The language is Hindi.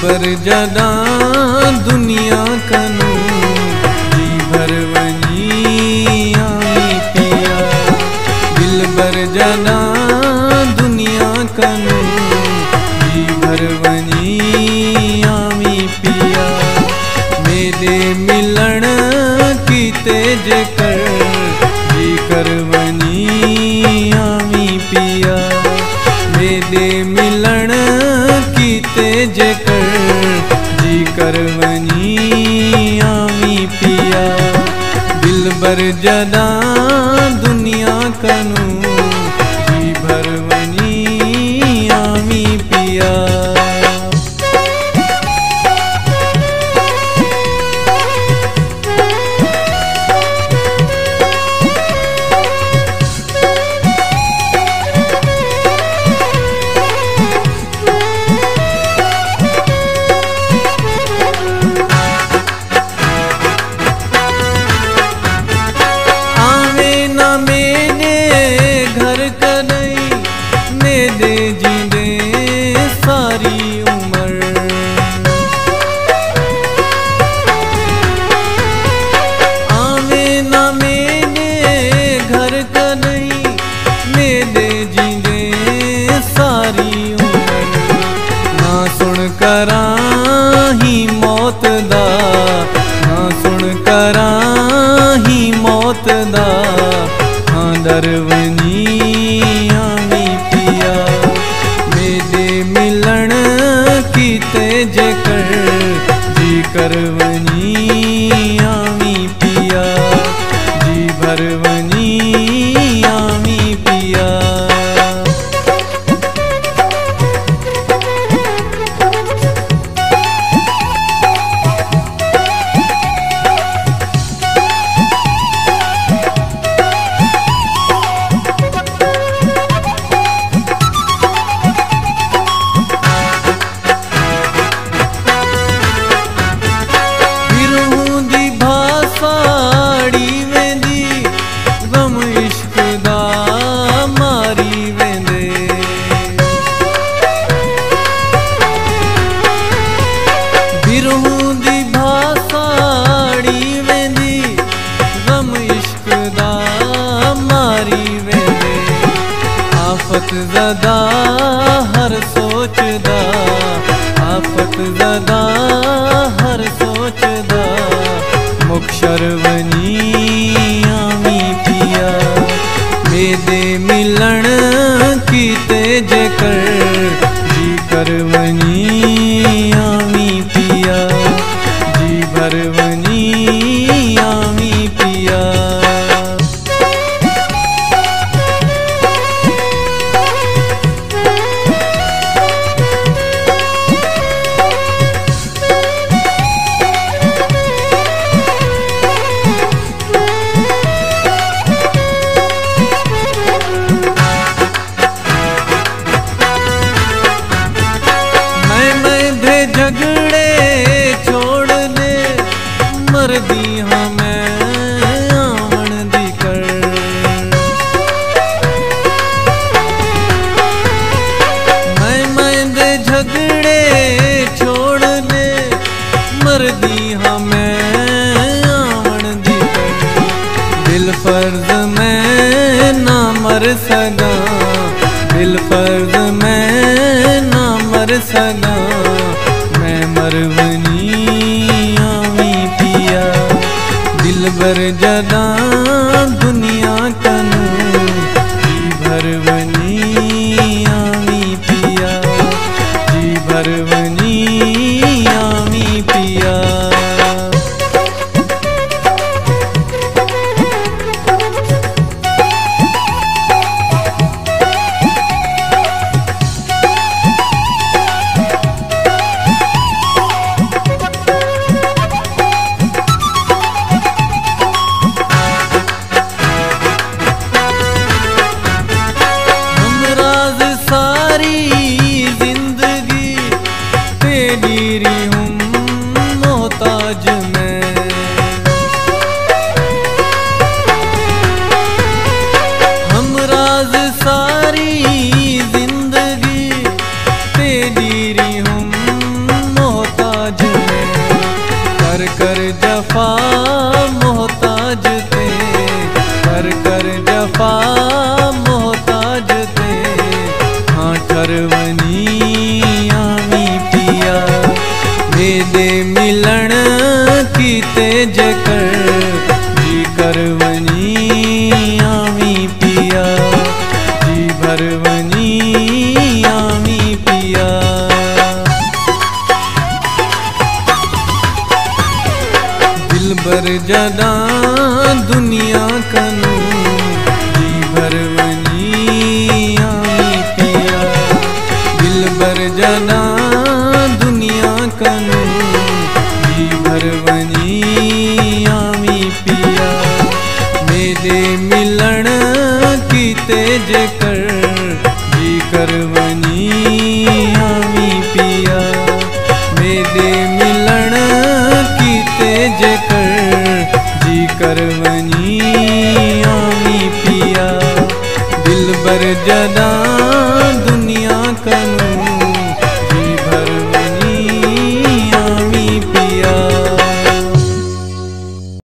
बर जदा दुनिया कनु जी भरवनी आमी पिया। दिल बर जदा दुनिया कनु जी भरवनी आमी पिया। मेरे मिलन की तेज कर जी करवनी आमी पिया। मेरे मिलन की तेज कर जी करवनी आमी पिया। दिल बर जदा दुनिया कनु जी भरवनी आमी पिया। दे जींदे सारी उम्र आवे ना मेरे घर का नहीं मेरे जींदे सारी उम्र। ना सुन करा ही मौत दा ना सुन करा ही मौत दा हाँ डरवनी मिलन की तेज कर जी करवनी आमी पिया। जी भरवनी आमी पिया। आफत ज़दा हर सोचदा आफत ज़दा हर सोचदा मुख शर्वनी आमी पिया। मेरे मिलन की तेज कर जी करवनी आमी पिया। जी भरवनी आमी पिया। झगड़े छोड़ दे मर दी हमें आवन दी कर। मैं दे झगड़े छोड़ दे मर दी हमें आवन दी कर। दिल फर्ज में ना मर सका दिल फर्ज में ना मर सका मैं मरवनी आमी पिया। दिल बर जदा दुनिया कनु जी भरवनी आमी पिया। जी भरवनी आमी पिया। पा मोहताज ते हाँ ठरवनी आवी पिया मेरे मिलन की तेज कर जी करवनी आवी पिया जी भरवनी आवी पिया दिलबर जदा दुनिया कनू जी भरवनी आवी पिया दिलबर जदा दुनिया कनू जी भरवनी आवी पिया मेरे मिलन की तेज कर जी करवनी आवी पिया मेरे मिलन की तेज कर जी करवनी आवी पिया दिलबर जदा दुनिया